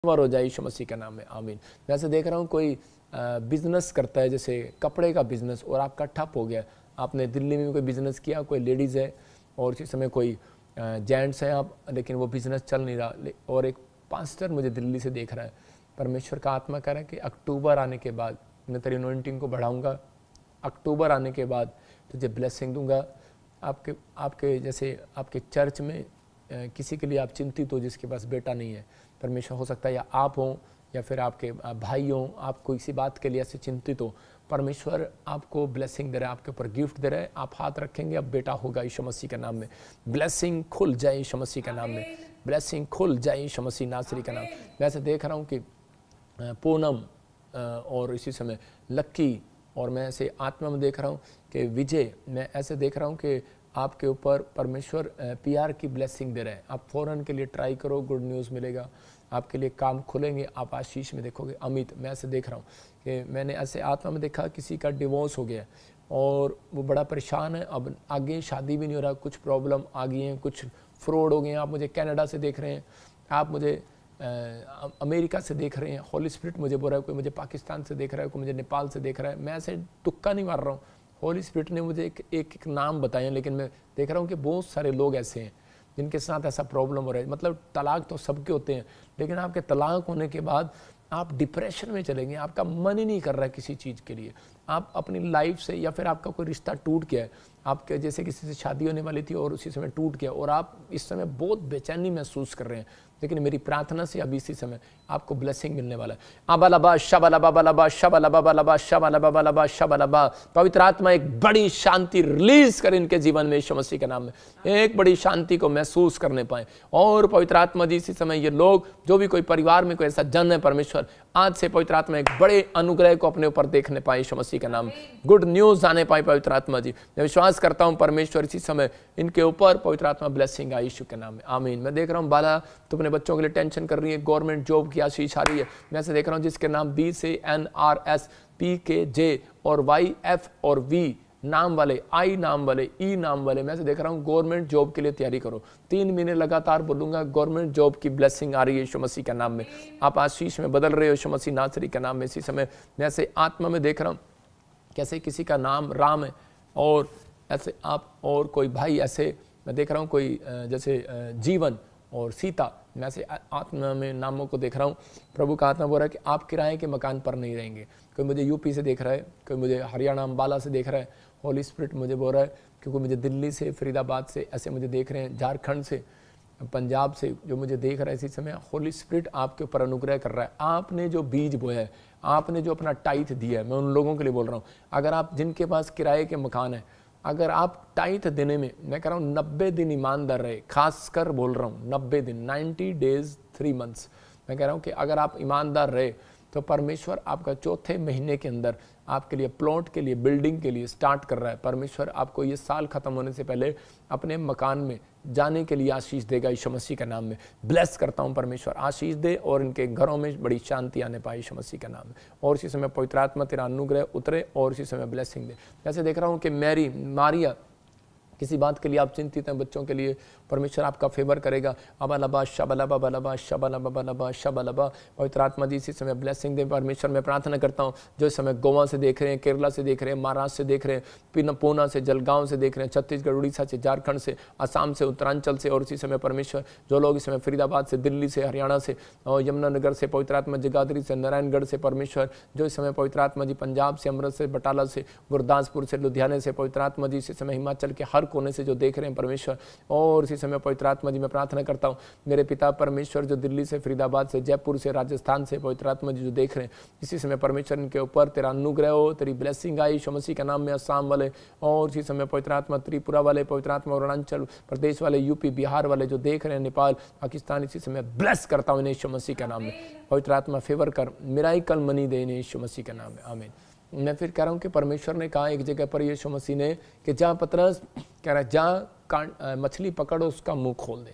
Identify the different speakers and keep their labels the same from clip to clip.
Speaker 1: हो जाए यीशु मसीह के नाम में, आमीन। मैं ऐसे देख रहा हूँ कोई बिजनेस करता है, जैसे कपड़े का बिजनेस, और आपका ठप हो गया। आपने दिल्ली में कोई बिजनेस किया, कोई लेडीज़ है और इसी समय कोई जेंट्स हैं आप, लेकिन वो बिजनेस चल नहीं रहा। और एक पास्टर मुझे दिल्ली से देख रहा है, परमेश्वर का आत्मा कह रहा है कि अक्टूबर आने के बाद मैं तेरी अनॉइंटिंग को बढ़ाऊंगा, अक्टूबर आने के बाद तुझे ब्लेसिंग दूंगा। आपके आपके जैसे आपके चर्च में किसी के लिए आप चिंतित हो जिसके पास बेटा नहीं है, परमेश्वर हो सकता है या आप हों या फिर आपके भाई हों, आप कोई सी बात के लिए ऐसे चिंतित हो, परमेश्वर आपको ब्लेसिंग दे रहा है, आपके ऊपर गिफ्ट दे रहा है। आप हाथ रखेंगे, अब बेटा होगा यीशु मसीह के नाम में। ब्लेसिंग खुल जाए यीशु मसीह के नाम में, ब्लेसिंग खुल जाए यीशु मसीह नासरी का नाम। मैं ऐसे देख रहा हूँ कि पूनम और इसी समय लक्की, और मैं ऐसे आत्मा में देख रहा हूँ कि विजय, मैं ऐसे देख रहा हूँ कि आपके ऊपर परमेश्वर पीआर की ब्लेसिंग दे रहे हैं। आप फ़ौरन के लिए ट्राई करो, गुड न्यूज़ मिलेगा, आपके लिए काम खुलेंगे, आप आशीष में देखोगे। अमित, मैं ऐसे देख रहा हूँ कि मैंने ऐसे आत्मा में देखा किसी का डिवोर्स हो गया और वो बड़ा परेशान है, अब आगे शादी भी नहीं हो रहा, कुछ प्रॉब्लम आ गई हैं, कुछ फ्रॉड हो गए हैं। आप मुझे कनाडा से देख रहे हैं, आप मुझे अमेरिका से देख रहे हैं, होली स्पिरिट मुझे बोल रहा है, कोई मुझे पाकिस्तान से देख रहा है, कोई मुझे नेपाल से देख रहा है। मैं ऐसे तुक्का नहीं मार रहा हूँ, होली स्पिरिट ने मुझे एक नाम बताए हैं, लेकिन मैं देख रहा हूँ कि बहुत सारे लोग ऐसे हैं जिनके साथ ऐसा प्रॉब्लम हो रहा है। मतलब तलाक तो सबके होते हैं, लेकिन आपके तलाक होने के बाद आप डिप्रेशन में चलेंगे, आपका मन ही नहीं कर रहा है किसी चीज़ के लिए, आप अपनी लाइफ से, या फिर आपका कोई रिश्ता टूट गया है, आपके जैसे किसी से शादी होने वाली थी और उसी समय टूट गया, और आप इस समय बहुत बेचैनी महसूस कर रहे हैं। लेकिन मेरी प्रार्थना से अभी इसी समय आपको ब्लेसिंग मिलने वाला है। अबलबा शबलबा बलबा शबलबा बलबा शबलबा बलबा शबलबा। पवित्र आत्मा एक बड़ी शांति रिलीज कर इनके जीवन में यीशु मसीह के नाम में, एक बड़ी शांति को महसूस करने पाए। और पवित्र आत्मा जी इसी समय ये लोग, जो भी कोई परिवार में कोई ऐसा जन है, परमेश्वर आज से पवित्र आत्मा एक बड़े अनुग्रह को अपने ऊपर देखने पाए यीशु मसीह के नाम, गुड न्यूज आने पाए पवित्र आत्मा जी। मैं विश्वास करता हूं परमेश्वर इसी समय इनके ऊपर पवित्र आत्मा ब्लेसिंग आई यीशु के नाम में, आमीन। मैं देख रहा हूं बाला, तो अपने बच्चों के लिए टेंशन कर रही है, गवर्नमेंट जॉब की आशीष आ रही है। मैं ऐसे देख रहा हूं जिसके नाम बी से NRS PKJ और YF और V नाम वाले, I नाम वाले, E नाम वाले, मैं ऐसे देख रहा हूँ गवर्नमेंट जॉब के लिए तैयारी करो। 3 महीने लगातार बोलूंगा, गवर्नमेंट जॉब की ब्लेसिंग आ रही है यीशु मसीह के नाम में। आप आशीष में बदल रहे हो यीशु मसीह नासरी के नाम में। इसी समय मैं ऐसे आत्मा में देख रहा हूँ कैसे किसी का नाम राम है, और ऐसे आप और कोई भाई, ऐसे मैं देख रहा हूँ कोई जैसे जीवन और सीता, मैं ऐसे आत्मा में नामों को देख रहा हूँ। प्रभु का आत्मा बोल रहा है कि आप किराए के मकान पर नहीं रहेंगे। कोई मुझे यूपी से देख रहा है, कोई मुझे हरियाणा अम्बाला से देख रहा है, होली स्पिरिट मुझे बोल रहा है, क्योंकि मुझे दिल्ली से, फरीदाबाद से ऐसे मुझे देख रहे हैं, झारखंड से, पंजाब से जो मुझे देख रहा है इसी समय। होली स्पिरिट आपके ऊपर अनुग्रह कर रहा है। आपने जो बीज बोया है, आपने जो अपना टाइथ दिया है, मैं उन लोगों के लिए बोल रहा हूँ, अगर आप जिनके पास किराए के मकान है, अगर आप टाइथ देने में, मैं कह रहा हूँ 90 दिन ईमानदार रहे, खासकर बोल रहा हूँ 90 दिन, 90 days 3 months, मैं कह रहा हूँ कि अगर आप ईमानदार रहे तो परमेश्वर आपका चौथे महीने के अंदर आपके लिए प्लॉट के लिए, बिल्डिंग के लिए स्टार्ट कर रहा है। परमेश्वर आपको ये साल खत्म होने से पहले अपने मकान में जाने के लिए आशीष देगा यीशु मसीह के नाम में। ब्लेस करता हूँ, परमेश्वर आशीष दे और इनके घरों में बड़ी शांति आने पाए यीशु मसीह के नाम में। और इसी समय पवित्र आत्मा तेरा अनुग्रह उतरे और इसी समय ब्लेसिंग दे। जैसे देख रहा हूँ कि मारिया, किसी बात के लिए आप चिंतित हैं, बच्चों के लिए परमेश्वर आपका फेवर करेगा। अबलबा शबलबा बलबा शबलबा बलबा शबलबा। पवित्र आत्मा जी इसी समय ब्लेसिंग दे। परमेश्वर मैं प्रार्थना करता हूँ जो इस समय गोवा से देख रहे हैं, केरला से देख रहे हैं, महाराष्ट्र से देख रहे हैं, पूना से, जलगांव से देख रहे हैं, छत्तीसगढ़, उड़ीसा से, झारखंड से, असम से, उत्तरांचल से, और इसी समय परमेश्वर जो लोग इस समय फरीदाबाद से, दिल्ली से, हरियाणा से, और यमुनानगर से, पवित्र आत्मा जगाधरी से, नारायणगढ़ से, परमेश्वर जो इस समय पवित्र आत्मा जी पंजाब से, अमृत से, बटाला से, गुरदासपुर से, लुधियाने से, पवित्र आत्मा जी इसी समय हिमाचल के हर कोने से जो देख रहे हैं परमेश्वर। और इसी समय पवित्र आत्मा जी मैं प्रार्थना करता हूँ मेरे पिता परमेश्वर जो दिल्ली से, फरीदाबाद से, जयपुर से, राजस्थान से, पवित्र आत्मा जी जो देख रहे हैं इसी समय परमेश्वर इनके ऊपर तेरा अनुग्रह हो, तेरी ब्लेसिंग आई यीशु मसीह के नाम में। असम वाले, और इसी समय पवित्र आत्मा त्रिपुरा वाले, पवित्र आत्मा अरुणाचल प्रदेश वाले, यूपी बिहार वाले जो देख रहे हैं, नेपाल, पाकिस्तान, इसी समय ब्लेस करता हूँ इन्हें यीशु मसीह के नाम में। पवित्र आत्मा फेवर कर, मिराइकल मनी दे इन्हें यीशु मसीह के नाम में, आमीन। मैं फिर कह रहा हूँ कि परमेश्वर ने कहा एक जगह पर यीशु मसीह ने कि जहाँ पतरस कह रहा है जहाँ मछली पकड़ो उसका मुंह खोल दे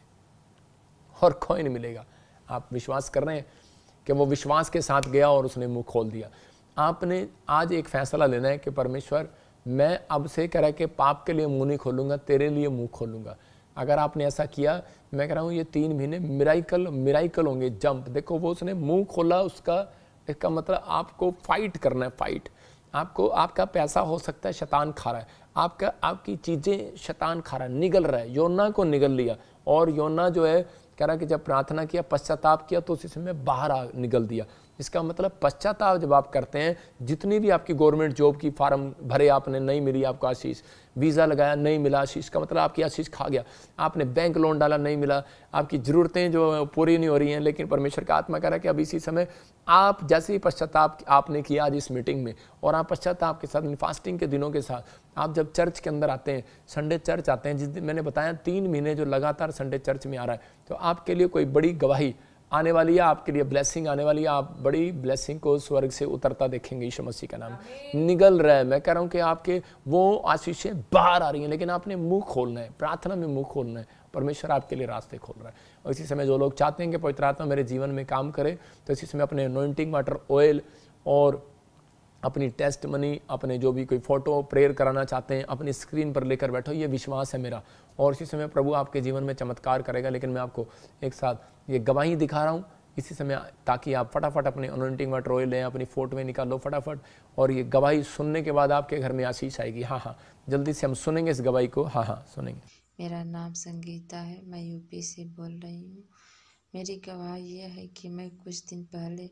Speaker 1: और कोई नहीं मिलेगा। आप विश्वास कर रहे हैं कि वो विश्वास के साथ गया और उसने मुंह खोल दिया। आपने आज एक फैसला लेना है कि परमेश्वर मैं अब से कह रहा है कि पाप के लिए मुंह नहीं खोलूंगा, तेरे लिए मुंह खोलूंगा। अगर आपने ऐसा किया, मैं कह रहा हूँ ये 3 महीने मिराइकल होंगे, जंप। देखो वो उसने मुंह खोला उसका, इसका मतलब आपको फाइट करना है, फाइट। आपको, आपका पैसा हो सकता है शैतान खा रहा है, आपकी चीज़ें शैतान खा रहा है, निगल रहा है। योना को निगल लिया, और योना जो है कह रहा है कि जब प्रार्थना किया, पश्चाताप किया, तो उसी समय बाहर निगल दिया। इसका मतलब पश्चाताप जब आप करते हैं, जितनी भी आपकी गवर्नमेंट जॉब की फार्म भरे आपने, नहीं मिली आपको आशीष, वीज़ा लगाया नहीं मिला आशीष, का मतलब आपकी आशीष खा गया। आपने बैंक लोन डाला नहीं मिला, आपकी ज़रूरतें जो पूरी नहीं हो रही हैं, लेकिन परमेश्वर का आत्मा कह रहा है कि अब इसी समय आप जैसे ही पश्चाताप आपने किया आज इस मीटिंग में, और आप पश्चाताप के साथ फास्टिंग के दिनों के साथ आप जब चर्च के अंदर आते हैं, संडे चर्च आते हैं, जिस दिन मैंने बताया 3 महीने जो लगातार संडे चर्च में आ रहा है, तो आपके लिए कोई बड़ी गवाही आने वाली है, आपके लिए ब्लेसिंग आने वाली है। आप बड़ी ब्लेसिंग को स्वर्ग से उतरता देखेंगे यीशु मसीह का नाम। निगल रहा है, मैं कह रहा हूँ कि आपके वो आशीषें बाहर आ रही हैं, लेकिन आपने मुंह खोलना है, प्रार्थना में मुंह खोलना है। परमेश्वर आपके लिए रास्ते खोल रहा है। और इसी समय जो लोग चाहते हैं कि पवित्र आत्मा मेरे जीवन में काम करे, तो इसी समय अपने अनॉइंटिंग वाटर ऑयल और अपनी टेस्ट मनी, अपने जो भी कोई फोटो प्रेयर कराना चाहते हैं, अपनी स्क्रीन पर लेकर बैठो। ये विश्वास है मेरा, और इसी समय प्रभु आपके जीवन में चमत्कार करेगा। लेकिन मैं आपको एक साथ ये गवाही दिखा रहा हूँ इसी समय, ताकि आप फटाफट अपने अनॉइंटिंग वाटर ऑयल लें, अपनी फोटो में निकालो फटाफट, और ये गवाही सुनने के बाद आपके घर में आशीष आएगी। हाँ हाँ, जल्दी से हम सुनेंगे इस गवाही को। हाँ हाँ सुनेंगे।
Speaker 2: मेरा नाम संगीता है, मैं यूपी से बोल रही हूँ। मेरी गवाही यह है कि मैं कुछ दिन पहले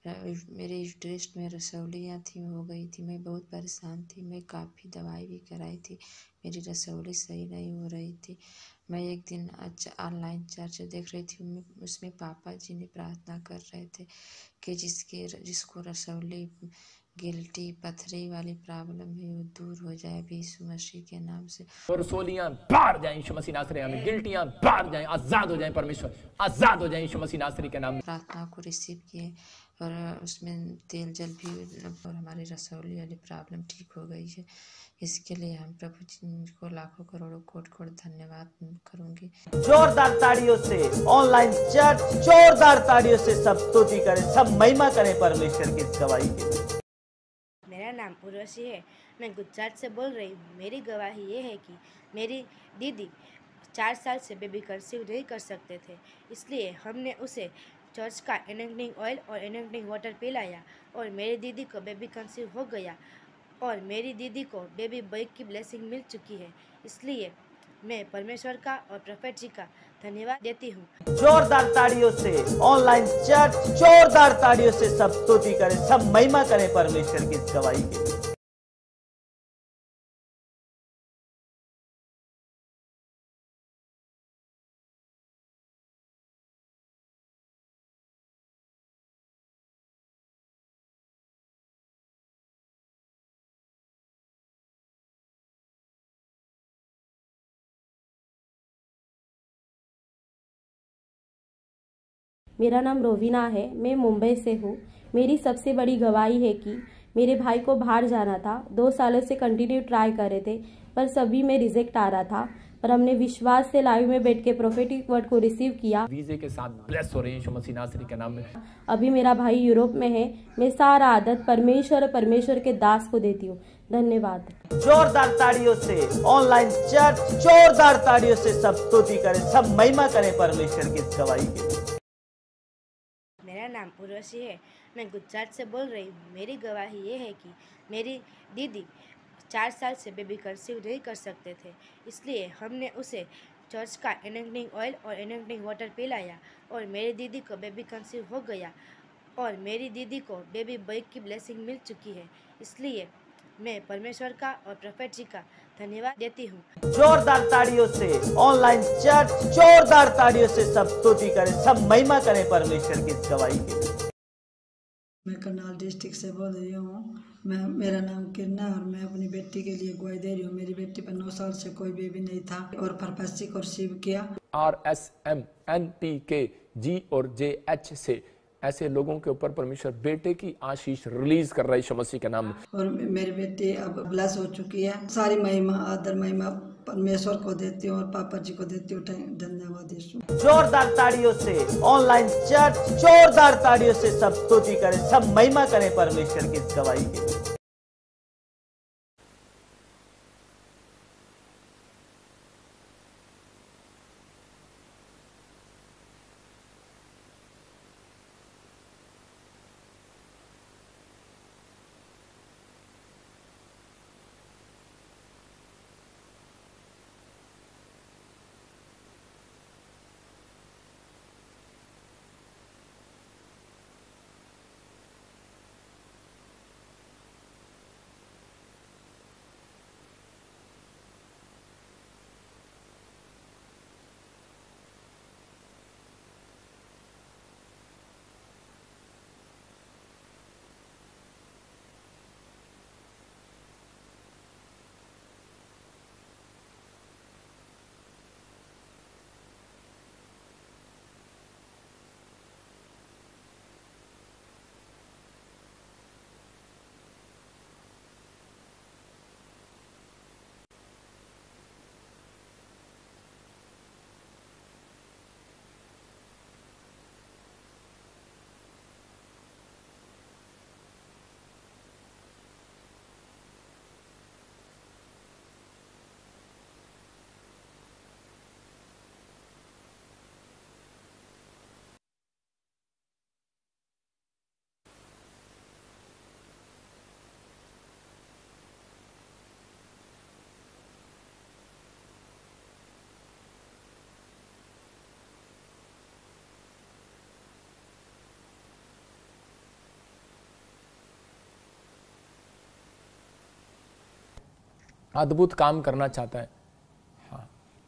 Speaker 2: मेरे टेस्ट में रसौलियाँ थी, हो गई थी। मैं बहुत परेशान थी, मैं काफ़ी दवाई भी कराई थी, मेरी रसौली सही नहीं हो रही थी। मैं एक दिन ऑनलाइन चर्च देख रही थी, उसमें पापा जी ने प्रार्थना कर रहे थे कि जिसको रसौली, गिल्टी, पथरी वाली प्रॉब्लम है वो दूर हो जाए अभी यीशु मसीह के नाम से।
Speaker 1: और रसौलियां बाहर जाएं यीशु मसीह नासरी में, गिल्टियां बाहर जाएं, आजाद हो जाएं, परमेश्वर आजाद हो जाएं यीशु मसीह नासरी के नाम में।
Speaker 2: प्रार्थना को रिसीव किए और उसमें तेल जल भी, और हमारी रसौली वाली प्रॉब्लम ठीक हो गई है। इसके लिए हम प्रभु जी को लाखों करोड़ों कोट धन्यवाद करूंगी।
Speaker 3: जोरदार ताड़ियों से ऑनलाइन चर्च, जोरदार ताड़ियों से सब स्तुति करें, सब महिमा करें परमेश्वर की गवाही के लिए।
Speaker 4: मेरा नाम उर्वशी है, मैं गुजरात से बोल रही हूँ। मेरी गवाही ये है कि मेरी दीदी 4 साल से बेबी कंसीव नहीं कर सकते थे, इसलिए हमने उसे चर्च का एनॉइंटिंग ऑयल और एनॉइंटिंग वाटर पिलाया, और मेरी दीदी को बेबी कंसीव हो गया, और मेरी दीदी को बेबी बॉय की ब्लेसिंग मिल चुकी है। इसलिए मैं परमेश्वर का और प्रोफेट जी का धन्यवाद देती हूँ।
Speaker 3: जोरदार ताड़ियों से ऑनलाइन चर्च, जोरदार ताड़ियों से सब स्तुति करें, सब महिमा करें परमेश्वर की गवाही के लिए।
Speaker 5: मेरा नाम रोवीना है, मैं मुंबई से हूँ। मेरी सबसे बड़ी गवाही है कि मेरे भाई को बाहर जाना था। 2 सालों से कंटिन्यू ट्राई कर रहे थे, पर सभी में रिजेक्ट आ रहा था। पर हमने विश्वास से लाइव में बैठ के प्रोफेटिक वर्ड को रिसीव किया।
Speaker 1: वीजे के साथ ब्लेस हो रहे हैं यीशु मसीह नासरी के नाम में।
Speaker 5: अभी मेरा भाई यूरोप में है। मैं सारा आदत परमेश्वर और परमेश्वर के दास को देती हूँ। धन्यवाद।
Speaker 3: जोरदार ताड़ियों से ऑनलाइन चर्च, जोरदार ताड़ियों से सब स्तुति करें, सब महिमा करें परमेश्वर की गवाही के लिए।
Speaker 4: मेरा नाम उर्वशी है, मैं गुजरात से बोल रही हूँ। मेरी गवाही ये है कि मेरी दीदी 4 साल से बेबी कंसीव नहीं कर सकते थे, इसलिए हमने उसे चर्च का एनॉइंटिंग ऑयल और एनॉइंटिंग वाटर पिलाया, और मेरी दीदी को बेबी कंसीव हो गया, और मेरी दीदी को बेबी बॉय की ब्लेसिंग मिल चुकी है। इसलिए मैं परमेश्वर का और प्रोफेट जी का धन्यवाद देती हूँ।
Speaker 3: जोरदार ताड़ियों से ऑनलाइन चर्च, जोरदार ताड़ियों से सब स्तुति करें, सब महिमा करें परमेश्वर की गवाही के लिए।
Speaker 6: मैं करनाल डिस्ट्रिक्ट से बोल रही हूँ। मेरा नाम किरना है और मैं अपनी बेटी के लिए गवाही दे रही हूँ। मेरी बेटी पर 9 साल से कोई बेबी नहीं था और फरवरी को रिसीव किया।
Speaker 1: RSMNPKG और JH से ऐसे लोगों के ऊपर परमेश्वर बेटे की आशीष रिलीज कर रहा है यीशु मसीह के नाम में।
Speaker 6: और मेरी बेटी अब ब्लेस हो चुकी है। सारी महिमा, आदर महिमा परमेश्वर को देती हूँ और पापा जी को देती हूँ। धन्यवाद यीशु।
Speaker 3: जोरदार ताड़ियों से ऑनलाइन चर्च, जोरदार ताड़ियों से सब स्तुति करें, सब महिमा करें परमेश्वर की गवाही के लिए।
Speaker 1: अद्भुत काम करना चाहता है। हाँ,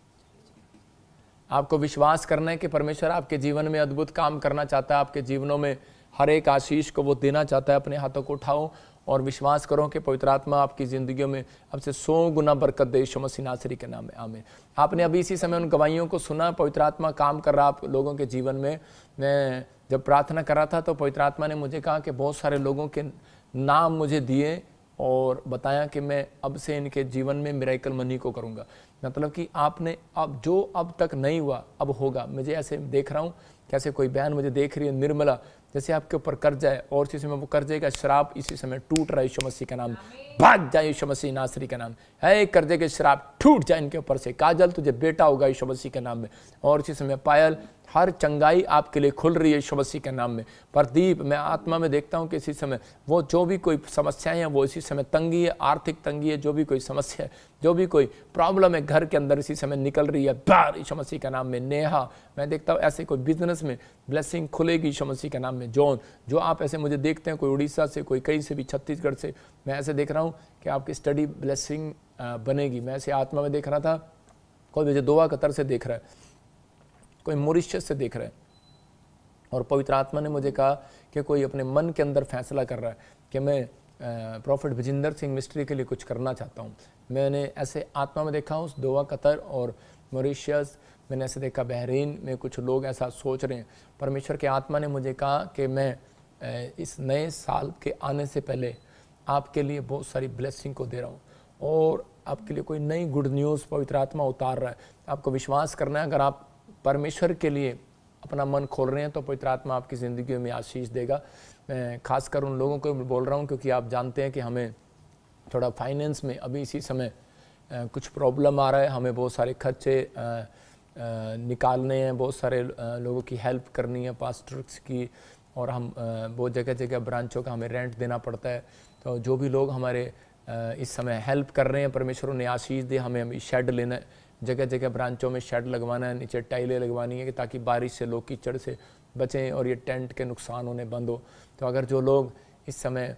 Speaker 1: आपको विश्वास करना है कि परमेश्वर आपके जीवन में अद्भुत काम करना चाहता है, आपके जीवनों में हर एक आशीष को वो देना चाहता है। अपने हाथों को उठाओ और विश्वास करो कि पवित्र आत्मा आपकी ज़िंदगियों में अब से 100 गुना बरकत दे यीशु मसीह नासरी के नाम में, आमीन। आपने अभी इसी समय उन गवाहियों को सुना, पवित्र आत्मा काम कर रहा आप लोगों के जीवन में। मैं जब प्रार्थना कर रहा था तो पवित्र आत्मा ने मुझे कहा कि बहुत सारे लोगों के नाम मुझे दिए और बताया कि मैं अब से इनके जीवन में मिरेकल मनी को करूँगा। मतलब कि आपने अब जो अब तक नहीं हुआ अब होगा। मुझे ऐसे देख रहा हूँ कैसे कोई बहन मुझे देख रही है, निर्मला, जैसे आपके ऊपर कर्जा है और इसी समय वो कर्जे का श्राप इसी समय टूट रहा है यीशु मसीह का नाम। भाग जाए यीशु मसीह नासरी का नाम। है कर्जे के श्राप टूट जाए इनके ऊपर से। काजल तुझे बेटा होगा यीशु मसीह के नाम में। और इसी समय पायल, हर चंगाई आपके लिए खुल रही है यीशु मसीह के नाम में। प्रदीप, मैं आत्मा में देखता हूँ कि इसी समय वो जो भी कोई समस्याएं हैं वो इसी समय तंगी है, आर्थिक तंगी है, जो भी कोई समस्या है, जो भी कोई प्रॉब्लम है घर के अंदर इसी समय निकल रही है बाहर यीशु मसीह के नाम में। नेहा, मैं देखता हूँ ऐसे कोई बिजनेस में ब्लेसिंग खुलेगी यीशु मसीह के नाम में। जॉन, जो आप ऐसे मुझे देखते हैं, कोई उड़ीसा से, कोई कहीं से भी, छत्तीसगढ़ से, मैं ऐसे देख रहा हूँ कि आपकी स्टडी ब्लेसिंग बनेगी। मैं ऐसे आत्मा में देख रहा था, कोई मुझे दोहा कतर से देख रहा है, कोई मॉरिशस से देख रहा है। और पवित्र आत्मा ने मुझे कहा कि कोई अपने मन के अंदर फैसला कर रहा है कि मैं प्रॉफिट विजिंदर सिंह मिस्ट्री के लिए कुछ करना चाहता हूँ। मैंने ऐसे आत्मा में देखा उस दोहा कतर और मॉरिशस, मैंने ऐसे देखा बहरीन में कुछ लोग ऐसा सोच रहे हैं। परमेश्वर के आत्मा ने मुझे कहा कि मैं इस नए साल के आने से पहले आपके लिए बहुत सारी ब्लेसिंग को दे रहा हूँ और आपके लिए कोई नई गुड न्यूज़ पवित्र आत्मा उतार रहा है। आपको विश्वास करना है, अगर आप परमेश्वर के लिए अपना मन खोल रहे हैं तो पवित्र आत्मा आपकी ज़िंदगी में आशीष देगा। मैं खासकर उन लोगों को बोल रहा हूँ क्योंकि आप जानते हैं कि हमें थोड़ा फाइनेंस में अभी इसी समय कुछ प्रॉब्लम आ रहा है। हमें बहुत सारे खर्चे निकालने हैं, बहुत सारे लोगों की हेल्प करनी है, पास्टर्स की, और हम बहुत जगह जगह ब्रांचों का हमें रेंट देना पड़ता है। तो जो भी लोग हमारे इस समय हेल्प कर रहे हैं, परमेश्वर ने आशीष दे। हमें अभी शेड लेना है, जगह जगह ब्रांचों में शेड लगवाना है, नीचे टाइलें लगवानी है कि ताकि बारिश से लोग कीचड़ से बचें और ये टेंट के नुकसान होने बंद हो। तो अगर जो लोग इस समय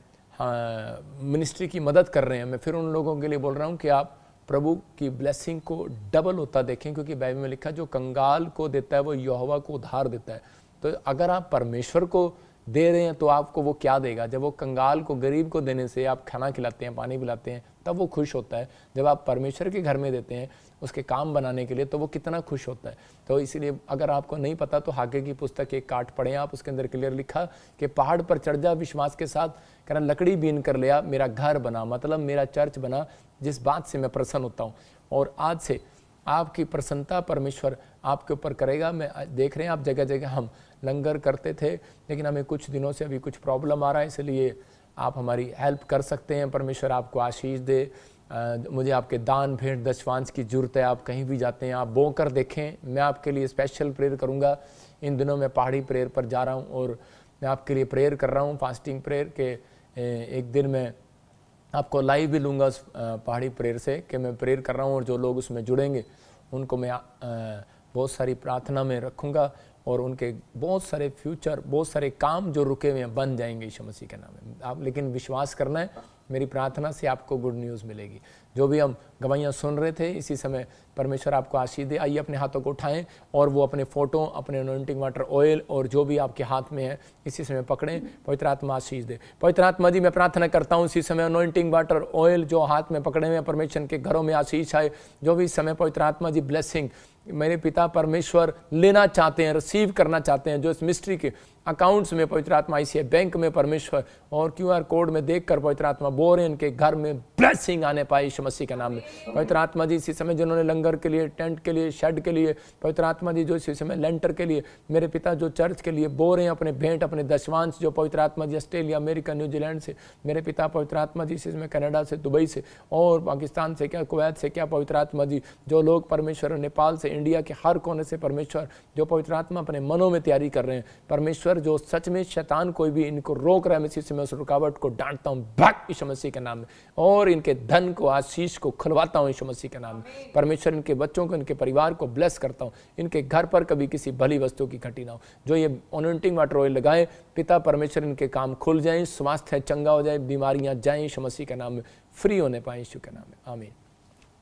Speaker 1: मिनिस्ट्री की मदद कर रहे हैं, मैं फिर उन लोगों के लिए बोल रहा हूँ कि आप प्रभु की ब्लेसिंग को डबल होता देखें, क्योंकि बाइबल में लिखा जो कंगाल को देता है वो यहोवा को उधार देता है। तो अगर आप परमेश्वर को दे रहे हैं तो आपको वो क्या देगा? जब वो कंगाल को, गरीब को देने से आप खाना खिलाते हैं, पानी पिलाते हैं, तब वो खुश होता है। जब आप परमेश्वर के घर में देते हैं उसके काम बनाने के लिए, तो वो कितना खुश होता है। तो इसीलिए अगर आपको नहीं पता तो हागे की पुस्तक एक काट पढ़ें आप, उसके अंदर क्लियर लिखा कि पहाड़ पर चढ़ जा विश्वास के साथ, कहना लकड़ी बीन कर लिया, मेरा घर बना, मतलब मेरा चर्च बना, जिस बात से मैं प्रसन्न होता हूँ। और आज से आपकी प्रसन्नता परमेश्वर आपके ऊपर करेगा। मैं देख रहे हैं आप जगह जगह हम लंगर करते थे, लेकिन हमें कुछ दिनों से अभी कुछ प्रॉब्लम आ रहा है, इसलिए आप हमारी हेल्प कर सकते हैं। परमेश्वर आपको आशीष दे। मुझे आपके दान भेंट दशवांश की ज़रूरत है। आप कहीं भी जाते हैं आप बो कर देखें, मैं आपके लिए स्पेशल प्रेयर करूँगा। इन दिनों मैं पहाड़ी प्रेयर पर जा रहा हूँ और मैं आपके लिए प्रेयर कर रहा हूँ, फास्टिंग प्रेयर के। एक दिन मैं आपको लाइव भी लूँगा उस पहाड़ी प्रेयर से कि मैं प्रेयर कर रहा हूँ, और जो लोग उसमें जुड़ेंगे उनको मैं बहुत सारी प्रार्थना में रखूँगा और उनके बहुत सारे फ्यूचर, बहुत सारे काम जो रुके हुए हैं बन जाएंगे यीशु मसीह के नाम में। आप लेकिन विश्वास करना है, मेरी प्रार्थना से आपको गुड न्यूज़ मिलेगी। जो भी हम गवाहियाँ सुन रहे थे इसी समय परमेश्वर आपको आशीष दे। आइए अपने हाथों को उठाएं और वो अपने फ़ोटो, अपने अनॉइंटिंग वाटर ऑयल और जो भी आपके हाथ में है इसी समय पकड़ें। पवित्र आत्मा आशीष दे। पवित्र आत्मा जी, मैं प्रार्थना करता हूँ इसी समय अनॉइंटिंग वाटर ऑयल जो हाथ में पकड़े हुए हैं, परमेश्वर के घरों में आशीष आए। जो भी इस समय पवित्र आत्मा जी ब्लेसिंग मेरे पिता परमेश्वर लेना चाहते हैं, रिसीव करना चाहते हैं, जो इस मिस्ट्री के अकाउंट्स में पवित्र आत्मा ICI बैंक में परमेश्वर और QR कोड में देखकर पवित्र आत्मा बोल रहे हैं इनके घर में ब्लेसिंग आने पाए यीशु मसीह के नाम में। पवित्र आत्मा जी इसी समय जिन्होंने लंगर के लिए, टेंट के लिए, शेड के लिए, पवित्र आत्मा जी जो इसी समय लेंटर के लिए, मेरे पिता जो चर्च के लिए बोल रहे हैं अपने भेंट, अपने दशवांश जो पवित्र आत्मा जी ऑस्ट्रेलिया, अमेरिका, न्यूजीलैंड से, मेरे पिता पवित्र आत्मा जी इसी समय कनाडा से, दुबई से और पाकिस्तान से, क्या कुवैत से, क्या पवित्र आत्मा जी जो लोग परमेश्वर नेपाल से, इंडिया के हर कोने से परमेश्वर जो पवित्र आत्मा अपने मनों में तैयारी कर रहे हैं, परमेश्वर जो सच में शैतान कोई भी इनको रोक रहा है, मैं इसी समय उस रुकावट को डांटता हूँ भाग यीशु मसीह के नाम में, और इनके धन को, आशीष को खुलवाता हूँ यीशु मसीह के नाम में। परमेश्वर इनके बच्चों को, इनके परिवार को ब्लेस करता हूँ। इनके घर पर कभी किसी भली वस्तु की घटी ना हो। जो ये अनॉइंटिंग वाटर ऑयल लगाए, पिता परमेश्वर इनके काम खुल जाए, स्वास्थ्य चंगा हो जाए, बीमारियां जाएं यीशु मसीह के नाम में, फ्री होने पाए यीशु के नाम में, आमीन।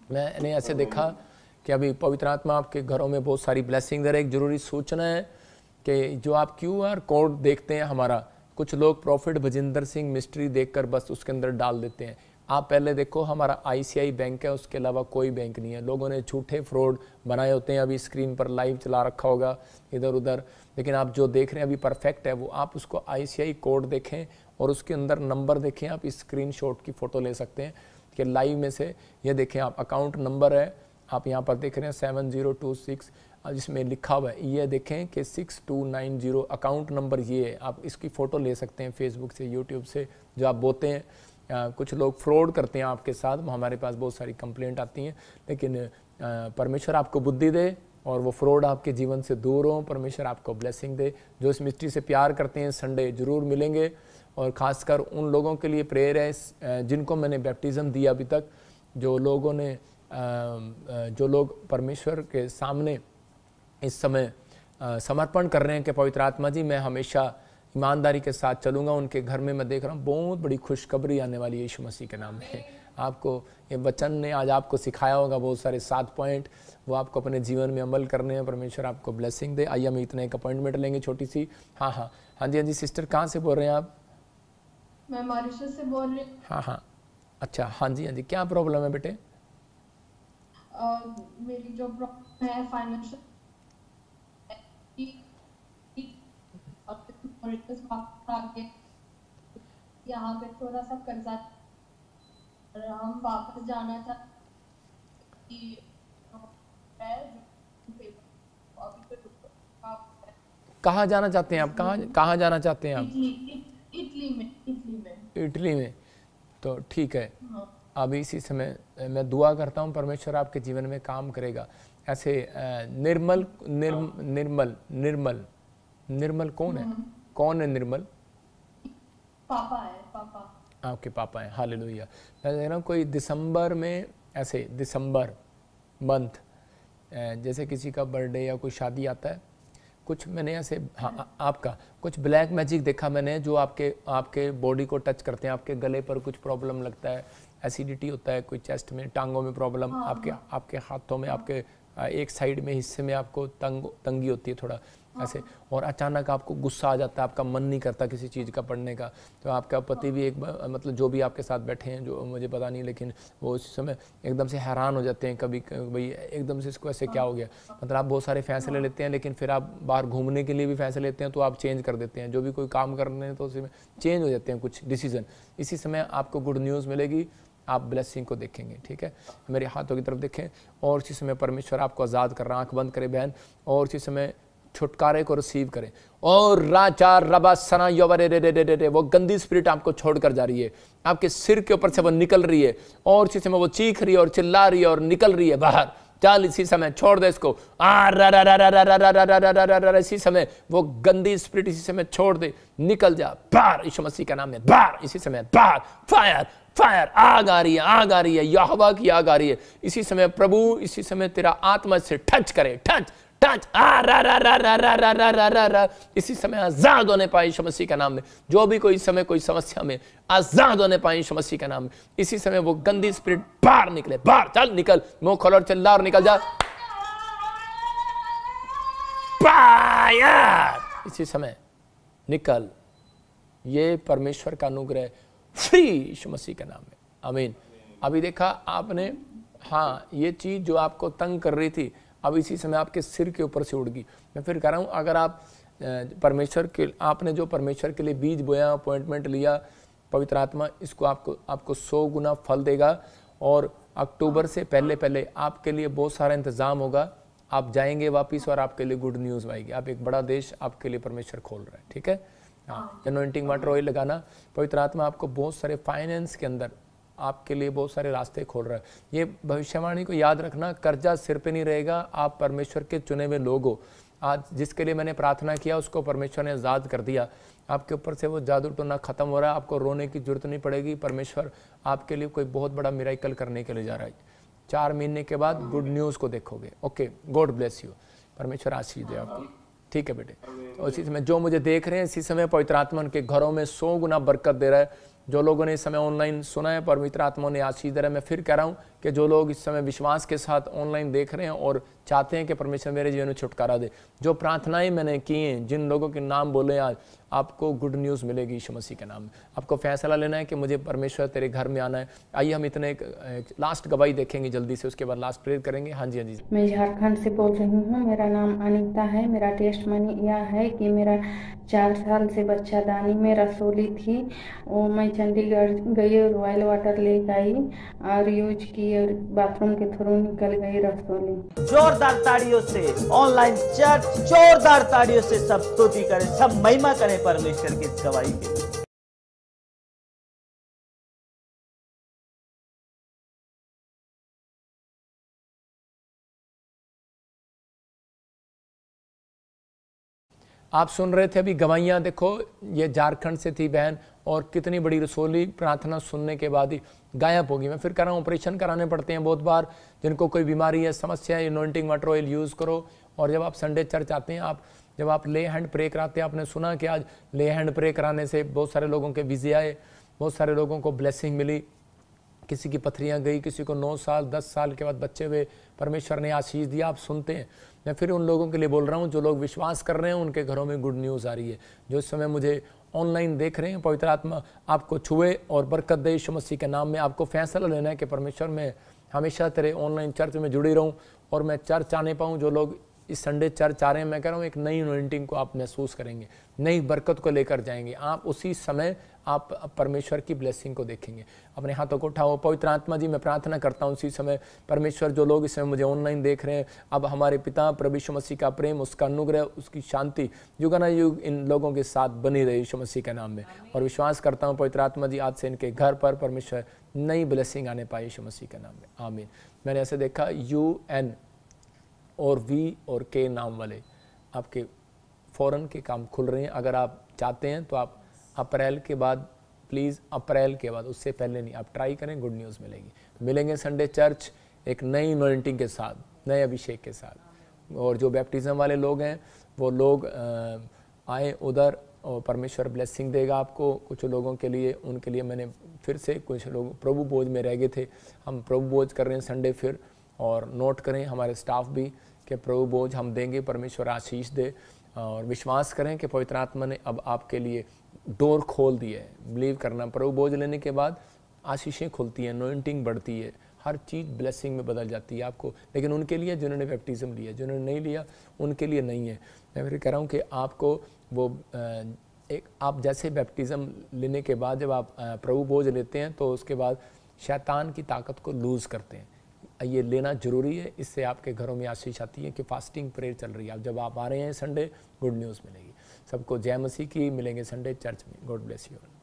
Speaker 1: मैंने ऐसे देखा कि अभी पवित्र आत्मा आपके घरों में बहुत सारी ब्लेसिंग दे रहा है। एक ज़रूरी सूचना है कि जो आप QR कोड देखते हैं हमारा, कुछ लोग प्रॉफिट भजिंदर सिंह मिस्ट्री देखकर बस उसके अंदर डाल देते हैं। आप पहले देखो, हमारा ICI बैंक है, उसके अलावा कोई बैंक नहीं है। लोगों ने झूठे फ्रॉड बनाए होते हैं, अभी स्क्रीन पर लाइव चला रखा होगा इधर उधर, लेकिन आप जो देख रहे हैं अभी परफेक्ट है। वो आप उसको ICI कोड देखें और उसके अंदर नंबर देखें। आप इस स्क्रीनशॉट की फ़ोटो ले सकते हैं कि लाइव में से ये देखें। आप अकाउंट नंबर है, आप यहाँ पर देख रहे हैं 7026, जिसमें लिखा हुआ है, ये देखें कि 6290 अकाउंट नंबर ये है। आप इसकी फ़ोटो ले सकते हैं फेसबुक से, यूट्यूब से, जो आप बोलते हैं। कुछ लोग फ्रॉड करते हैं आपके साथ, हमारे पास बहुत सारी कंप्लेंट आती हैं, लेकिन परमेश्वर आपको बुद्धि दे और वो फ्रॉड आपके जीवन से दूर हो। परमेश्वर आपको ब्लेसिंग दे। जो इस मिस्ट्री से प्यार करते हैं संडे ज़रूर मिलेंगे, और ख़ासकर उन लोगों के लिए प्रेयर है जिनको मैंने बैप्टिज़म दिया अभी तक, जो लोगों ने जो लोग परमेश्वर के सामने इस समय समर्पण कर रहे हैं कि पवित्र आत्मा जी मैं हमेशा ईमानदारी के साथ चलूँगा। उनके घर में मैं देख रहा हूँ बहुत बड़ी खुशखबरी आने वाली है यीशु मसीह के नाम में। आपको ये वचन ने आज आपको सिखाया होगा बहुत सारे 7 पॉइंट, वो आपको अपने जीवन में अमल करने हैं। परमेश्वर आपको ब्लेसिंग दे। आइए हम इतना एक अपॉइंटमेंट लेंगे छोटी सी। हाँ जी सिस्टर, कहाँ से बोल रहे हैं आप?
Speaker 7: मैं मॉरिशस से बोल रही हूँ।
Speaker 1: हाँ अच्छा, हाँ जी क्या प्रॉब्लम है बेटे?
Speaker 7: मेरी जो प्रॉब्लम है फाइनेंशियल, यहाँ पे थोड़ा सा कर्जा और हम वापस जाना चाहते।
Speaker 1: कहाँ जाना चाहते हैं आप? कहाँ जाना चाहते हैं आप? इटली में। तो ठीक है, अभी इसी समय मैं दुआ करता हूँ परमेश्वर आपके जीवन में काम करेगा। ऐसे निर्मल कौन है? कौन है निर्मल?
Speaker 7: पापा है। पापा
Speaker 1: आपके पापा हैं। हालेलुया। मैं देख रहा हूँ कोई दिसंबर में, ऐसे दिसंबर मंथ जैसे किसी का बर्थडे या कोई शादी आता है, कुछ मैंने ऐसे आपका कुछ ब्लैक मैजिक देखा मैंने, जो आपके बॉडी को टच करते हैं। आपके गले पर कुछ प्रॉब्लम लगता है, एसिडिटी होता है, कोई चेस्ट में, टांगों में प्रॉब्लम, आपके हाथों में, आपके एक साइड में हिस्से में आपको तंगी होती है थोड़ा ऐसे, और अचानक आपको गुस्सा आ जाता है, आपका मन नहीं करता किसी चीज़ का पढ़ने का। तो आपका पति भी एक मतलब जो भी आपके साथ बैठे हैं, जो मुझे पता नहीं, लेकिन वो उस समय एकदम से हैरान हो जाते हैं कभी भाई एकदम से इसको ऐसे क्या हो गया। मतलब आप बहुत सारे फैसले लेते हैं, लेकिन फिर आप बाहर घूमने के लिए भी फैसले लेते हैं तो आप चेंज कर देते हैं। जो भी कोई काम करने हैं तो उसमें चेंज हो जाते हैं कुछ डिसीजन। इसी समय आपको गुड न्यूज़ मिलेगी, आप ब्लेसिंग को देखेंगे। ठीक है, मेरे हाथों की तरफ देखें, और इसी समय परमेश्वर आपको आज़ाद कर रहा है। आँख बंद करें बहन, और इसी समय छुटकारे को रिसीव करें। और राजा रबा सना योवरे रे रे रे रे रे, वो गंदी स्पिरिट आपको छोड़कर जा रही है, आपके सिर के ऊपर से वो निकल रही है, और इसी समय वो चीख रही है और चिल्ला रही है और निकल रही है बाहर। चल इसी समय छोड़ दे इसको। इसी समय वो गंदी स्पिरिट इसी समय छोड़ दे, निकल जा बाहर यीशु मसीह का नाम में। बाहर इसी समय, बाहर फायर फायर, आग आ रही है, आग आ रही है, यहोवा की आग आ रही है। इसी समय प्रभु इसी समय तेरा आत्मा से टच करे, टच टच इसी समय आजाद होने पाए यीशु मसीह का नाम में। जो भी कोई समय कोई समस्या में आजाद होने पाए यीशु मसीह का नाम में। इसी समय वो गंदी स्पिरिट बाहर निकले, बाहर चल, निकल, मुंह खोल और चिल्ला और निकल जा। फायर इसी समय निकल। ये परमेश्वर का अनुग्रह फ्री यीशु मसीह के नाम में, आमीन। अभी देखा आपने, हाँ, ये चीज जो आपको तंग कर रही थी अब इसी समय आपके सिर के ऊपर से उड़ गई। मैं फिर कह रहा हूँ, अगर आप परमेश्वर के, आपने जो परमेश्वर के लिए बीज बोया, अपॉइंटमेंट लिया, पवित्र आत्मा इसको आपको 100 गुना फल देगा। और अक्टूबर से पहले आपके लिए बहुत सारा इंतज़ाम होगा। आप जाएंगे वापस और आपके लिए गुड न्यूज़ आएगी। आप एक बड़ा देश आपके लिए परमेश्वर खोल रहा है। ठीक है, हाँ, अनॉइंटिंग वाटर ऑयल लगाना। पवित्र आत्मा आपको बहुत सारे फाइनेंस के अंदर आपके लिए बहुत सारे रास्ते खोल रहा है। ये भविष्यवाणी को याद रखना, कर्जा सिर पे नहीं रहेगा। आप परमेश्वर के चुने हुए लोग हो। आज जिसके लिए मैंने प्रार्थना किया उसको परमेश्वर ने आज़ाद कर दिया। आपके ऊपर से वो जादू टोना खत्म हो रहा है। आपको रोने की जरूरत नहीं पड़ेगी। परमेश्वर आपके लिए कोई बहुत बड़ा मिरेकल करने के लिए जा रहा है। 4 महीने के बाद गुड न्यूज़ को देखोगे। Okay, God bless you. परमेश्वर आशीष दे आपको। ठीक है बेटे। तो इसी समय जो मुझे देख रहे हैं, इसी समय पवित्र आत्मा उनके घरों में 100 गुना बरकत दे रहा है। जो लोगों ने इस समय ऑनलाइन सुना है पवित्र आत्मा ने आशीष दे रहा है। मैं फिर कह रहा हूँ कि जो लोग इस समय विश्वास के साथ ऑनलाइन देख रहे हैं और चाहते हैं कि परमेश्वर मेरे जीवन में छुटकारा दे, जो प्रार्थनाएं मैंने की हैं, जिन लोगों के नाम बोले आज, आपको गुड न्यूज़ मिलेगी यीशु मसीह के नाम में। आपको फैसला लेना है कि मुझे परमेश्वर तेरे घर में आना है। आइए हम इतने एक लास्ट गवाही देखेंगे जल्दी से, उसके बाद लास्ट प्रेयर करेंगे। हाँ जी, हाँ जी।
Speaker 8: मैं झारखंड से बोल रही हूँ। मेरा नाम अनीता है। मेरा टेस्ट मनी यह है कि मेरा 4 साल से बच्चादानी में रसोली थी, वो मैं चंडीगढ़ गई और रॉयल वाटर ले गई और यूज की और बाथरूम के थ्रू निकल गई रसोली।
Speaker 3: जोरदार ताड़ियों से ऑनलाइन चर्च जोरदार ताड़ियों से सब स्तुति करें, सब महिमा करें परमेश्वर की इस गवाही के लिए।
Speaker 1: आप सुन रहे थे अभी गवाहियाँ। देखो ये झारखंड से थी बहन, और कितनी बड़ी रसोली प्रार्थना सुनने के बाद ही गायब होगी। मैं फिर कह रहा हूँ ऑपरेशन कराने पड़ते हैं बहुत बार, जिनको कोई बीमारी है, समस्या है, एनॉइंटिंग वाटर ऑयल यूज़ करो। और जब आप संडे चर्च आते हैं, आप जब आप ले हैंड प्रे कराते हैं, आपने सुना कि आज ले हैंड प्रे कराने से बहुत सारे लोगों के वीज़े आए, बहुत सारे लोगों को ब्लेसिंग मिली, किसी की पथरियाँ गई, किसी को 9 साल 10 साल के बाद बच्चे हुए, परमेश्वर ने आशीष दिया। आप सुनते हैं। मैं फिर उन लोगों के लिए बोल रहा हूँ जो लोग विश्वास कर रहे हैं, उनके घरों में गुड न्यूज़ आ रही है। जो इस समय मुझे ऑनलाइन देख रहे हैं, पवित्र आत्मा आपको छुए और बरकत दे यीशु मसीह के नाम में। आपको फैसला लेना है कि परमेश्वर मैं हमेशा तेरे ऑनलाइन चर्च में जुड़ी रहूँ और मैं चर्च आने पाऊँ। जो लोग इस संडे चर्च आ रहे हैं, मैं कह रहा हूँ एक नई अनॉइंटिंग को आप महसूस करेंगे, नई बरकत को लेकर जाएंगे। आप उसी समय आप परमेश्वर की ब्लेसिंग को देखेंगे। अपने हाथों को उठाओ। पवित्र आत्मा जी, मैं प्रार्थना करता हूँ उसी समय परमेश्वर, जो लोग इस समय मुझे ऑनलाइन देख रहे हैं, अब हमारे पिता प्रभु यीशु मसीह का प्रेम, उसका अनुग्रह, उसकी शांति युगानुयुग इन लोगों के साथ बनी रहे यीशु मसीह के नाम में। और विश्वास करता हूँ पवित्र आत्मा जी, आज से इनके घर पर परमेश्वर नई ब्लेसिंग आने पाए यीशु मसीह के नाम में। आमीन। मैंने ऐसे देखा UN और V और K नाम वाले आपके फ़ौरन के काम खुल रहे हैं। अगर आप चाहते हैं तो आप अप्रैल के बाद, प्लीज़ अप्रैल के बाद, उससे पहले नहीं, आप ट्राई करें, गुड न्यूज़ मिलेगी। मिलेंगे संडे चर्च एक नई अनॉइंटिंग के साथ, नए अभिषेक के साथ। और जो बैप्टिज़म वाले लोग हैं वो लोग आए उधर, और परमेश्वर ब्लेसिंग देगा आपको। कुछ लोगों के लिए, उनके लिए मैंने फिर से, कुछ लोग प्रभु भोज में रह गए थे, हम प्रभु भोज कर रहे हैं संडे फिर। और नोट करें हमारे स्टाफ भी कि प्रभु भोज हम देंगे, परमेश्वर आशीष दे। और विश्वास करें कि पवित्र आत्मा ने अब आपके लिए डोर खोल दी है। बिलीव करना, प्रभु भोज लेने के बाद आशीषें खुलती हैं, अनॉइंटिंग बढ़ती है, हर चीज़ ब्लेसिंग में बदल जाती है आपको। लेकिन उनके लिए जिन्होंने बैप्टिज्म लिया, जिन्होंने नहीं लिया उनके लिए नहीं है। मैं फिर कह रहा हूँ कि आपको वो एक, आप जैसे बैप्टिज्म लेने के बाद जब आप प्रभु भोज लेते हैं तो उसके बाद शैतान की ताकत को लूज़ करते हैं। ये लेना जरूरी है, इससे आपके घरों में आशीष आती है कि फास्टिंग प्रेयर चल रही है। अब जब आप आ रहे हैं संडे, गुड न्यूज़ मिलेगी सबको। जय मसीह की। मिलेंगे संडे चर्च में। God bless you.